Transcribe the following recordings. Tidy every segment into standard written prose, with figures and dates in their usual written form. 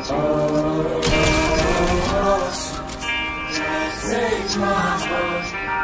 Save my heart.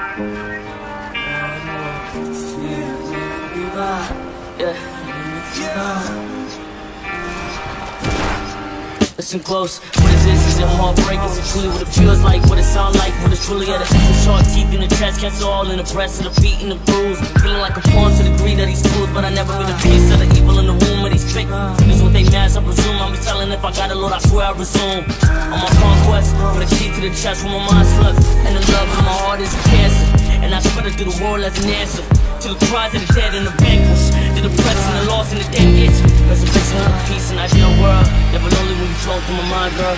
Listen close, what is this? Is it heartbreak? Is it truly what it feels like? What it sound like? What it's truly at a sharp teeth in the chest, cancer all in the breast, of the beat and the bruise. Feeling like a pawn to the degree that he's tools, but I never been a piece of the evil in the womb of these fake. This is what they mask, I presume. I'll be telling if I got it, Lord, I swear I resume. On my conquest, for the key to the chest where my mind slipped, and the love in my heart is a cancer. And I spread it through the world as an answer to the cries of the dead and the vanquished, the depressed and the lost and the dead itch. Resurrection of peace in an ideal world. Never lonely when you flow through my mind, girl.